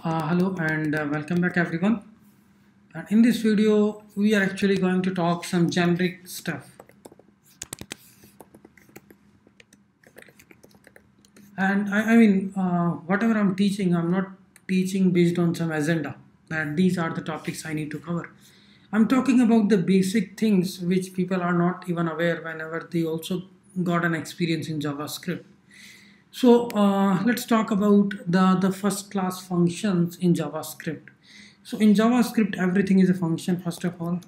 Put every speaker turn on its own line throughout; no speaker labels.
Hello and welcome back everyone. In this video we are actually going to talk some generic stuff, and whatever I'm teaching, I'm not teaching based on some agenda that these are the topics I need to cover. I'm talking about the basic things which people are not even aware whenever they also got an experience in JavaScript. So let's talk about the first class functions in JavaScript. So in JavaScript, everything is a function first of all.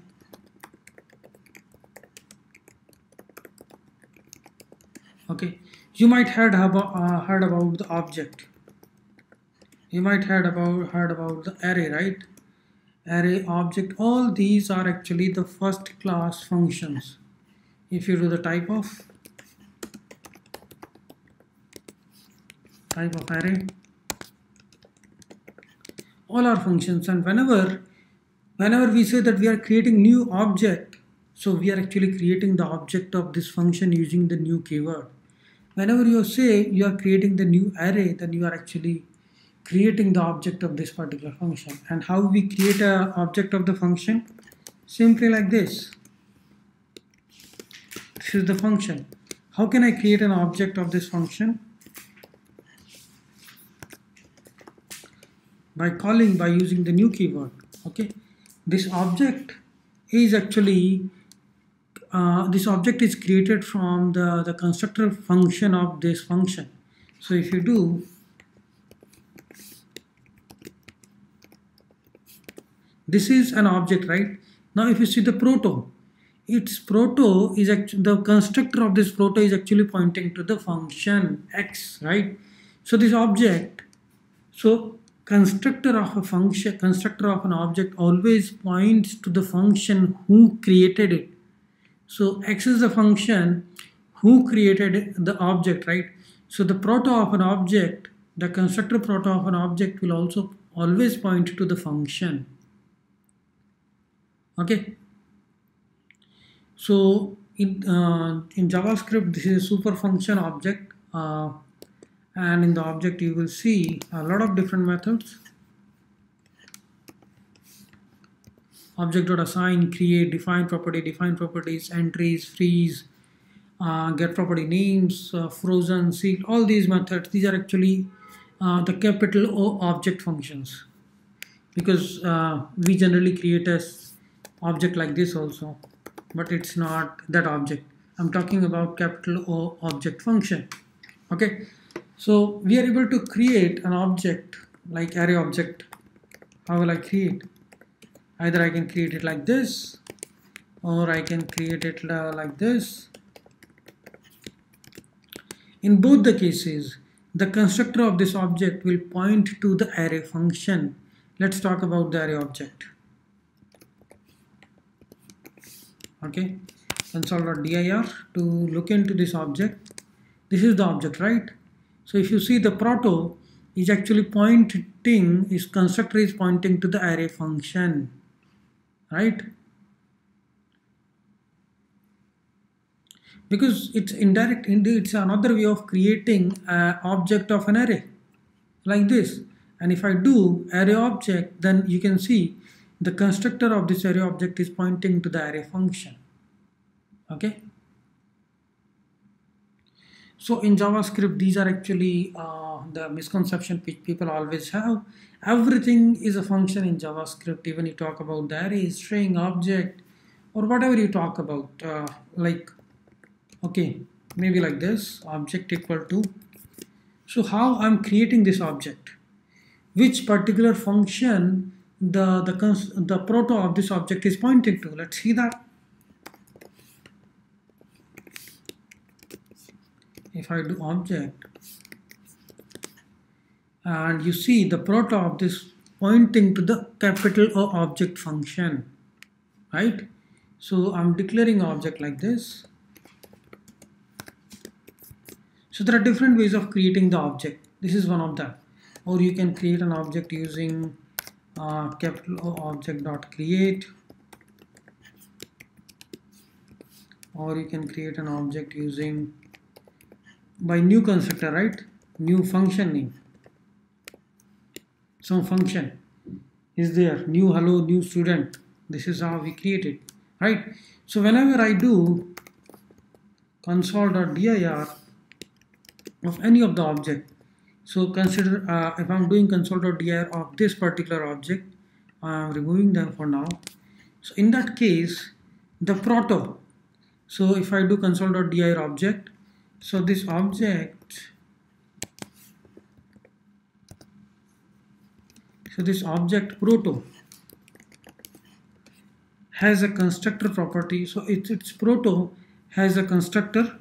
Okay, you might heard about the object. You might heard about the array, right? Array, object, all these are actually the first class functions. If you do the type of array, all are functions, and whenever we say that we are creating new object, so we are actually creating the object of this function using the new keyword. Whenever you say you are creating the new array, then you are actually creating the object of this particular function. And how we create an object of the function? Simply like this. This is the function. How can I create an object of this function? By using the new keyword. Okay, this object is actually this object is created from the constructor function of this function. So if you do this is an object, right? Now if you see the proto, its proto is actually the constructor of this proto is actually pointing to the function x, right? So this object, so constructor of a function, constructor of an object always points to the function who created it. So x is the function who created the object, right? So the proto of an object, the constructor proto of an object will also always point to the function. Okay. So in JavaScript, this is a super function object, and in the object you will see a lot of different methods. Object.assign, create, define properties, entries, freeze, get property names, frozen, sealed, all these methods. These are actually the capital O object functions, because we generally create a object like this also, but it's not that object. I'm talking about capital O object function. Okay, so we are able to create an object like array object. How will I create? Either I can create it like this, or I can create it like this. In both the cases, the constructor of this object will point to the array function. Let's talk about the array object. Okay, console.dir to look into this object. This is the object, right? So if you see, the proto is actually pointing, its constructor is pointing to the array function, right? Because it's indirect, it's another way of creating an object of an array like this. And if I do array object, then you can see the constructor of this array object is pointing to the array function. Okay, so in JavaScript, these are actually the misconception which people always have. Everything is a function in JavaScript. Even you talk about the array, string, object, or whatever you talk about, like, okay, maybe like this, object equal to. So how I'm creating this object? Which particular function the proto of this object is pointing to? Let's see that. If I do object, and you see the proto of this pointing to the capital O object function, right? So I'm declaring object like this. So there are different ways of creating the object. This is one of them. Or you can create an object using capital O object dot create, or you can create an object using by new constructor, right? New function name. some function is there, new hello, new student. This is how we create it, right? So whenever I do console.dir of any of the object, so consider if I'm doing console.dir of this particular object, I'm removing them for now. So in that case, the proto, so if I do console.dir object, so this object, proto has a constructor property. So its proto has a constructor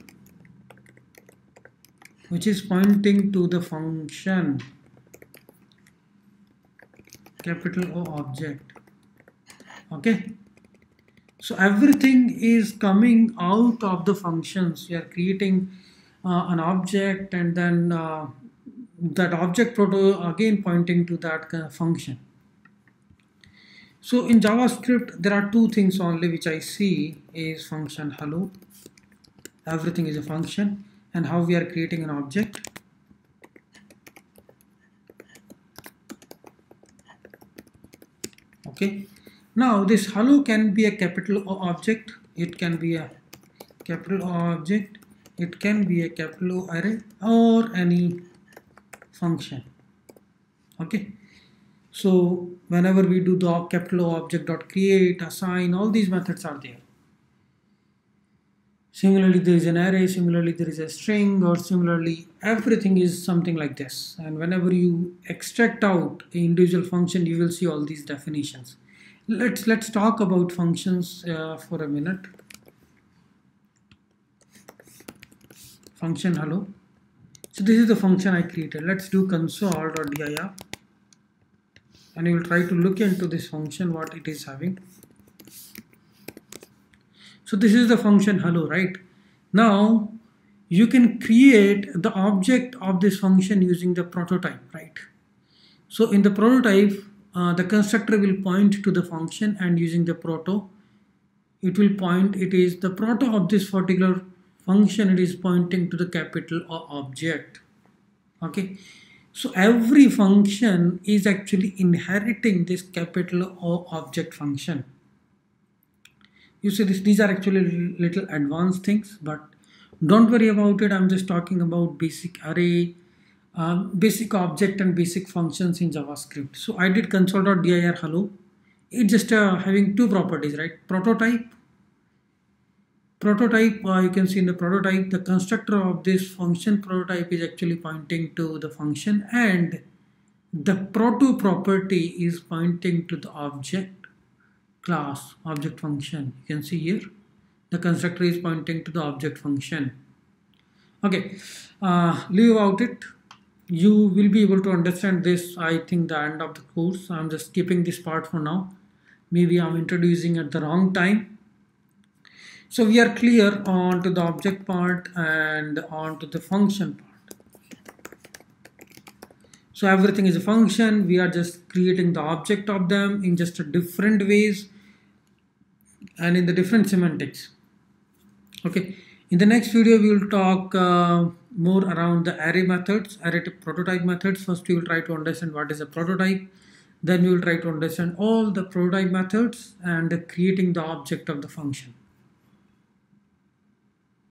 which is pointing to the function capital O object. Okay, so everything is coming out of the functions. You are creating an object, and then that object proto again pointing to that function. So in JavaScript there are two things only which I see is function hello. Everything is a function, and how we are creating an object. Okay, now this hello can be a capital O object, it can be a capital O object, it can be a capital O array, or any function. Okay, so whenever we do the capital O object dot create, assign, all these methods are there. Similarly, there is an array, similarly there is a string, or similarly everything is something like this. And whenever you extract out an individual function, you will see all these definitions. Let's talk about functions for a minute. Function hello. So this is the function I created. Let's do console.dir, and you will try to look into this function what it is having. So this is the function hello, right? Now you can create the object of this function using the prototype, right? So in the prototype, the constructor will point to the function, and using the proto, it will point, it is the proto of this particular function, it is pointing to the capital O object. Okay, so every function is actually inheriting this capital O object function. You see this, these are actually little advanced things, but don't worry about it. I'm just talking about basic array, basic object and basic functions in JavaScript. So I did console.dir hello. It's just having two properties, right? Prototype, you can see in the prototype, the constructor of this function prototype is actually pointing to the function, and the proto property is pointing to the object class, object function. You can see here the constructor is pointing to the object function. Okay, leave out it. You will be able to understand this, I think, the end of the course. I'm just skipping this part for now. Maybe I'm introducing at the wrong time. So we are clear on to the object part and on to the function part. So everything is a function. We are just creating the object of them in just a different ways and in the different semantics. Okay, in the next video we will talk more around the array methods, array prototype methods. First we will try to understand what is a prototype. Then we will try to understand all the prototype methods and creating the object of the function.